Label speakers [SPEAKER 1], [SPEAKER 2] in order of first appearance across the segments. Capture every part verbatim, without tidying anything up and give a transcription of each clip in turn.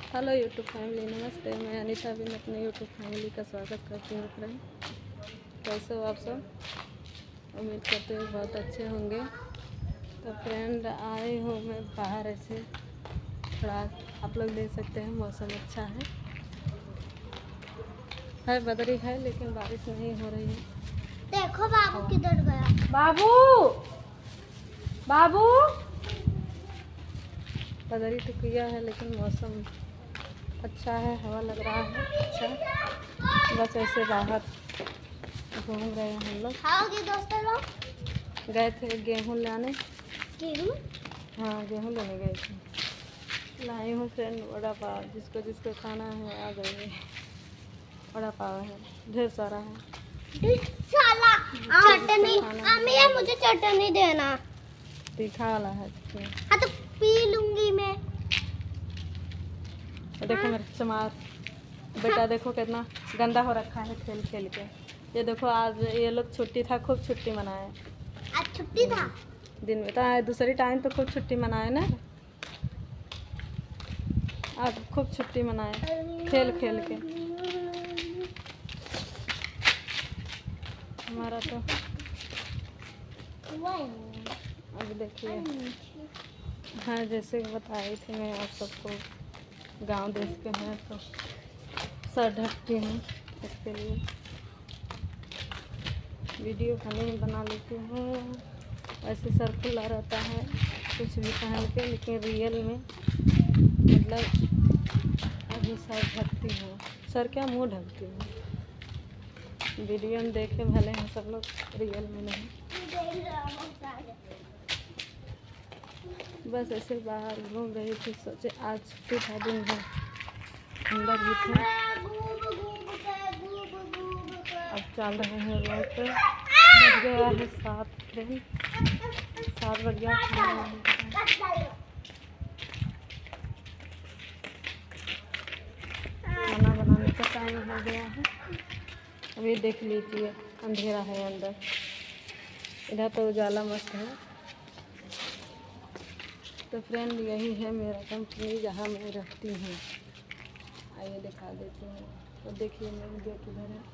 [SPEAKER 1] Hello YouTube family, नमस्ते। मैं अनीता भी अपने यूट्यूब फैमिली का स्वागत करती हूँ। फ्रेंड, कैसे हो आप सब? उम्मीद करते हो बहुत अच्छे होंगे। तो फ्रेंड, आए हो मैं बाहर, ऐसे थोड़ा आप लोग देख सकते हैं मौसम अच्छा है है बदरी है, लेकिन बारिश नहीं हो रही है।
[SPEAKER 2] देखो बाबू किधर गया।
[SPEAKER 1] बाबू बाबू बदरी तो किया है, लेकिन मौसम अच्छा है, हवा लग रहा है अच्छा। बस ऐसे बाहर घूम रहे हैं हम लोग।
[SPEAKER 2] खाओगे दोस्तों लोग?
[SPEAKER 1] गए थे गेहूँ लाने।
[SPEAKER 2] गेहूँ?
[SPEAKER 1] हाँ, गेहूँ लेने गए थे। लाई हूँ फ्रेंड वड़ा पाव, जिसको जिसको खाना है आ जाइए। वड़ा पाव है, ढेर सारा है।
[SPEAKER 2] साला चटनी। अम्मी ये मुझे चटनी देना।
[SPEAKER 1] तीखा वाला है।
[SPEAKER 2] हाँ तो पी लूंगी मैं।
[SPEAKER 1] देखो मेरे चमार बेटा, देखो कितना गंदा हो रखा है खेल खेल के। ये देखो, आज ये लोग छुट्टी था, खूब छुट्टी मनाए।
[SPEAKER 2] आज छुट्टी था
[SPEAKER 1] दिन में तो दूसरी टाइम तो खूब छुट्टी मनाए ना, आज खूब छुट्टी मनाए खेल खेल के। हमारा तो अब देखिए, हाँ जैसे बताई थी मैं आप सबको, गांव देश के हैं तो सर ढकती हूँ, इसके लिए वीडियो खाने बना लेती हूँ। ऐसे सर खुला रहता है कुछ भी पहन के, लेकिन रियल में मतलब अभी सर ढकती हूँ। सर क्या, मुंह ढकती हूँ। वीडियो में देखे भले हैं सब लोग, रियल में नहीं। बस ऐसे बाहर घूम रही थी, सोचे आज छुट्टी था, दिन भर अंदर भी थे। अब चल रहे हैं रोड पे। बज गया है सात फ्रेंड, सात बज गया। खाना बनाने का टाइम हो गया है। अभी देख लीजिए, अंधेरा है अंदर, इधर तो उजाला मस्त है। तो फ्रेंड, यही है मेरा कंपनी जहाँ मैं रहती हूँ। आइए दिखा देती हूँ। तो देखिए मेरी गेट इधर है,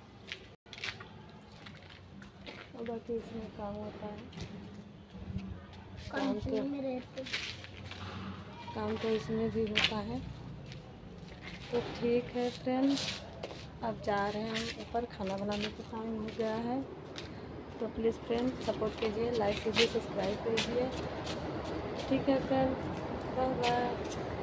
[SPEAKER 1] और बाकी इसमें काम होता है। काम तो काम तो इसमें भी होता है। तो ठीक है फ्रेंड, अब जा रहे हैं हम ऊपर, खाना बनाने का टाइम हो गया है। तो प्लीज़ फ्रेंड सपोर्ट कीजिए, लाइक कीजिए, सब्सक्राइब कीजिए। ठीक है फ्रेंड, बाय बाय।